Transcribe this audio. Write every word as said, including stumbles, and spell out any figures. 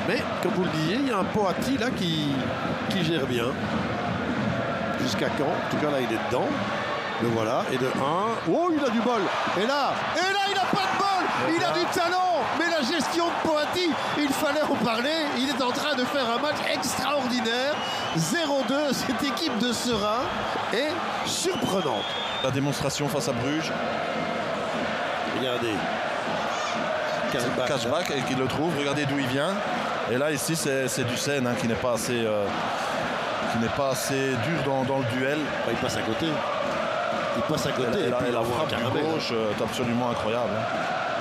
Mais comme vous le disiez, il y a un Poati là qui, qui gère bien. Jusqu'à quand? En tout cas là il est dedans. Le voilà. Et de un. Oh, il a du bol. Et là, et là il n'a pas de bol. Il a du talent. Mais la gestion de Poati, il fallait en parler. Il est en train de faire un match extraordinaire. zéro deux, cette équipe de Serein est surprenante. La démonstration face à Bruges. Regardez. Cashback et qui le trouve. Regardez d'où il vient. Et là ici c'est du Seine hein, qui n'est pas assez euh, qui n'est pas assez dur dans, dans le duel. Bah, il passe à côté. Il passe à côté. Et, et, la, puis et la frappe du gauche est absolument incroyable. Hein.